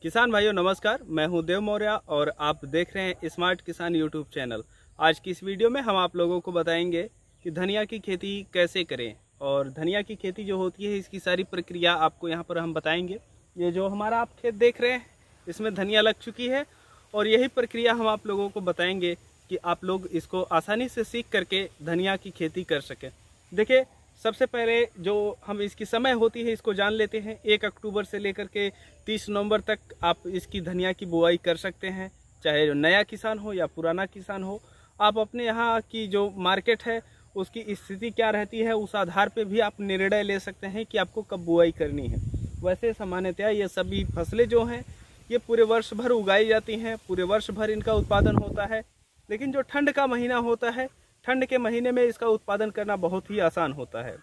किसान भाइयों नमस्कार, मैं हूं देव मौर्य और आप देख रहे हैं स्मार्ट किसान यूट्यूब चैनल। आज की इस वीडियो में हम आप लोगों को बताएंगे कि धनिया की खेती कैसे करें और धनिया की खेती जो होती है इसकी सारी प्रक्रिया आपको यहां पर हम बताएंगे। ये जो हमारा आप खेत देख रहे हैं इसमें धनिया लग चुकी है और यही प्रक्रिया हम आप लोगों को बताएंगे कि आप लोग इसको आसानी से सीख करके धनिया की खेती कर सकें। देखिए, सबसे पहले जो हम इसकी समय होती है इसको जान लेते हैं। 1 अक्टूबर से लेकर के 30 नवंबर तक आप इसकी धनिया की बुआई कर सकते हैं। चाहे जो नया किसान हो या पुराना किसान हो, आप अपने यहाँ की जो मार्केट है उसकी स्थिति क्या रहती है उस आधार पे भी आप निर्णय ले सकते हैं कि आपको कब बुआई करनी है। वैसे सामान्यतया ये सभी फसलें जो हैं ये पूरे वर्ष भर उगाई जाती हैं, पूरे वर्ष भर इनका उत्पादन होता है। लेकिन जो ठंड का महीना होता है, ठंड के महीने में इसका उत्पादन करना बहुत ही आसान होता है।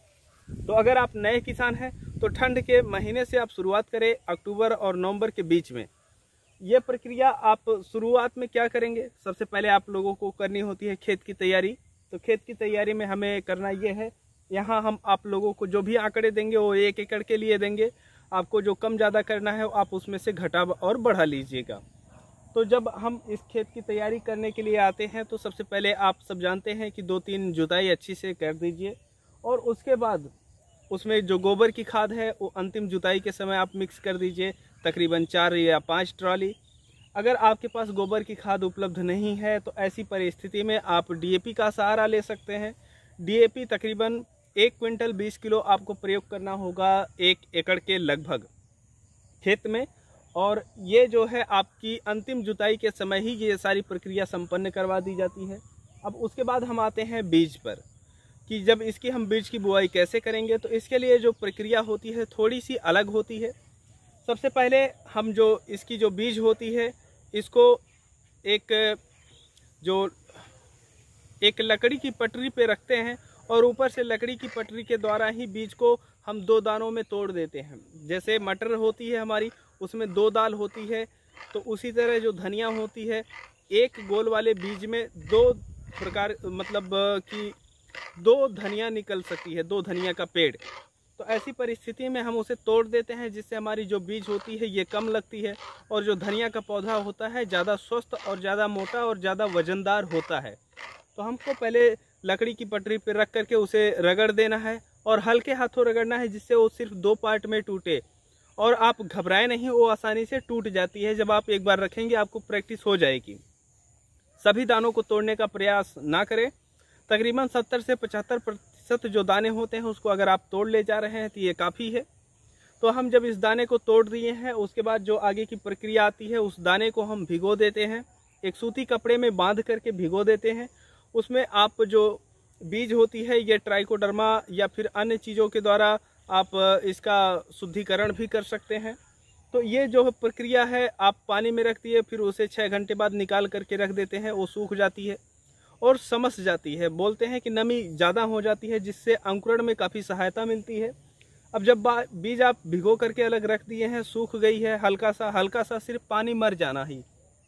तो अगर आप नए किसान हैं तो ठंड के महीने से आप शुरुआत करें अक्टूबर और नवंबर के बीच में। ये प्रक्रिया आप शुरुआत में क्या करेंगे, सबसे पहले आप लोगों को करनी होती है खेत की तैयारी। तो खेत की तैयारी में हमें करना ये है, यहाँ हम आप लोगों को जो भी आंकड़े देंगे वो 1 एकड़ के लिए देंगे। आपको जो कम ज़्यादा करना है आप उसमें से घटा और बढ़ा लीजिएगा। तो जब हम इस खेत की तैयारी करने के लिए आते हैं तो सबसे पहले आप सब जानते हैं कि 2-3 जुताई अच्छी से कर दीजिए और उसके बाद उसमें जो गोबर की खाद है वो अंतिम जुताई के समय आप मिक्स कर दीजिए, तकरीबन 4 या 5 ट्रॉली। अगर आपके पास गोबर की खाद उपलब्ध नहीं है तो ऐसी परिस्थिति में आप डीएपी का सहारा ले सकते हैं। डीएपी तकरीबन 1 क्विंटल 20 किलो आपको प्रयोग करना होगा 1 एकड़ के लगभग खेत में। और ये जो है आपकी अंतिम जुताई के समय ही ये सारी प्रक्रिया संपन्न करवा दी जाती है। अब उसके बाद हम आते हैं बीज पर कि जब इसकी हम बीज की बुआई कैसे करेंगे। तो इसके लिए जो प्रक्रिया होती है थोड़ी सी अलग होती है। सबसे पहले हम जो इसकी जो बीज होती है इसको एक लकड़ी की पटरी पे रखते हैं और ऊपर से लकड़ी की पटरी के द्वारा ही बीज को हम 2 दानों में तोड़ देते हैं। जैसे मटर होती है हमारी उसमें 2 दाल होती है, तो उसी तरह जो धनिया होती है एक गोल वाले बीज में 2 प्रकार मतलब कि 2 धनिया निकल सकती है, 2 धनिया का पेड़। तो ऐसी परिस्थिति में हम उसे तोड़ देते हैं जिससे हमारी जो बीज होती है ये कम लगती है और जो धनिया का पौधा होता है ज़्यादा स्वस्थ और ज़्यादा मोटा और ज़्यादा वजनदार होता है। तो हमको पहले लकड़ी की पटरी पर रख करके उसे रगड़ देना है और हल्के हाथों रगड़ना है जिससे वो सिर्फ 2 पार्ट में टूटे। और आप घबराएं नहीं, वो आसानी से टूट जाती है। जब आप एक बार रखेंगे आपको प्रैक्टिस हो जाएगी। सभी दानों को तोड़ने का प्रयास ना करें। तकरीबन 70 से 75% जो दाने होते हैं उसको अगर आप तोड़ ले जा रहे हैं तो ये काफ़ी है। तो हम जब इस दाने को तोड़ दिए हैं उसके बाद जो आगे की प्रक्रिया आती है उस दाने को हम भिगो देते हैं, एक सूती कपड़े में बांध करके भिगो देते हैं। उसमें आप जो बीज होती है ये ट्राइकोडर्मा या फिर अन्य चीज़ों के द्वारा आप इसका शुद्धिकरण भी कर सकते हैं। तो ये जो प्रक्रिया है आप पानी में रख दिए, फिर उसे 6 घंटे बाद निकाल करके रख देते हैं। वो सूख जाती है और समस जाती है, बोलते हैं कि नमी ज़्यादा हो जाती है जिससे अंकुरण में काफ़ी सहायता मिलती है। अब जब बीज आप भिगो करके अलग रख दिए हैं, सूख गई है, हल्का सा सिर्फ पानी मर जाना ही।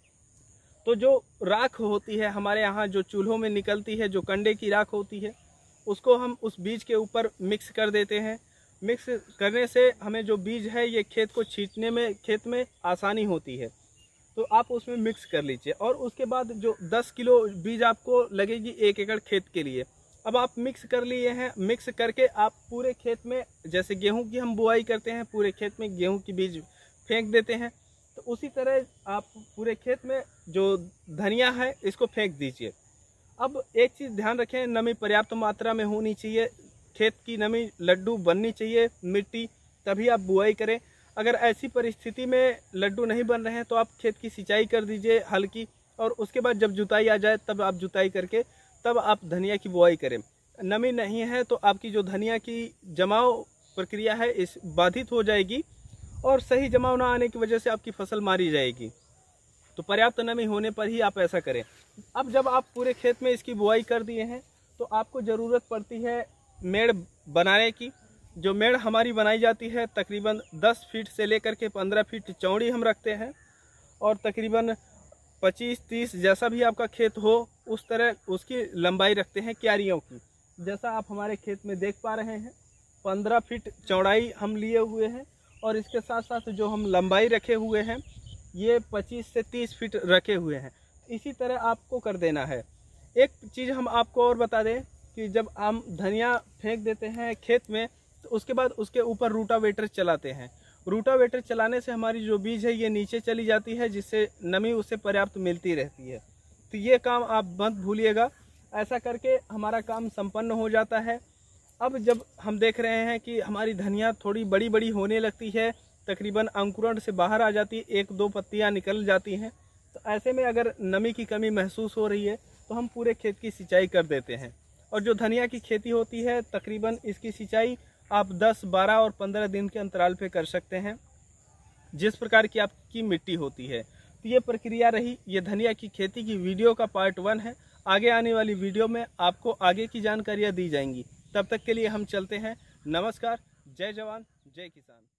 तो जो राख होती है हमारे यहाँ जो चूल्हों में निकलती है, जो कंडे की राख होती है, उसको हम उस बीज के ऊपर मिक्स कर देते हैं। मिक्स करने से हमें जो बीज है ये खेत को छींटने में खेत में आसानी होती है। तो आप उसमें मिक्स कर लीजिए और उसके बाद जो 10 किलो बीज आपको लगेगी 1 एकड़ खेत के लिए। अब आप मिक्स कर लिए हैं, मिक्स करके आप पूरे खेत में, जैसे गेहूं की हम बुआई करते हैं, पूरे खेत में गेहूं की बीज फेंक देते हैं। तो उसी तरह आप पूरे खेत में जो धनिया है इसको फेंक दीजिए। अब एक चीज़ ध्यान रखें, नमी पर्याप्त मात्रा में होनी चाहिए, खेत की नमी लड्डू बननी चाहिए मिट्टी, तभी आप बुआई करें। अगर ऐसी परिस्थिति में लड्डू नहीं बन रहे हैं तो आप खेत की सिंचाई कर दीजिए हल्की, और उसके बाद जब जुताई आ जाए तब आप जुताई करके तब आप धनिया की बुआई करें। नमी नहीं है तो आपकी जो धनिया की जमाव प्रक्रिया है इस बाधित हो जाएगी और सही जमाव ना आने की वजह से आपकी फसल मारी जाएगी। तो पर्याप्त नमी होने पर ही आप ऐसा करें। अब जब आप पूरे खेत में इसकी बुआई कर दिए हैं तो आपको ज़रूरत पड़ती है मेड़ बनाने की। जो मेड़ हमारी बनाई जाती है तकरीबन 10 फीट से लेकर के 15 फीट चौड़ी हम रखते हैं और तकरीबन 25-30 जैसा भी आपका खेत हो उस तरह उसकी लंबाई रखते हैं क्यारियों की। जैसा आप हमारे खेत में देख पा रहे हैं 15 फीट चौड़ाई हम लिए हुए हैं और इसके साथ साथ जो हम लंबाई रखे हुए हैं ये 25 से 30 फीट रखे हुए हैं। इसी तरह आपको कर देना है। एक चीज़ हम आपको और बता दें कि जब हम धनिया फेंक देते हैं खेत में तो उसके बाद उसके ऊपर रूटावेटर चलाते हैं। रूटावेटर चलाने से हमारी जो बीज है ये नीचे चली जाती है, जिससे नमी उसे पर्याप्त मिलती रहती है। तो ये काम आप मत भूलिएगा। ऐसा करके हमारा काम संपन्न हो जाता है। अब जब हम देख रहे हैं कि हमारी धनिया थोड़ी बड़ी बड़ी होने लगती है, तकरीबन अंकुरण से बाहर आ जाती है, 1-2 पत्तियां निकल जाती हैं, तो ऐसे में अगर नमी की कमी महसूस हो रही है तो हम पूरे खेत की सिंचाई कर देते हैं। और जो धनिया की खेती होती है तकरीबन इसकी सिंचाई आप 10, 12 और 15 दिन के अंतराल पे कर सकते हैं, जिस प्रकार की आपकी मिट्टी होती है। तो ये प्रक्रिया रही, ये धनिया की खेती की वीडियो का पार्ट 1 है। आगे आने वाली वीडियो में आपको आगे की जानकारियाँ दी जाएंगी। तब तक के लिए हम चलते हैं। नमस्कार, जय जवान, जय किसान।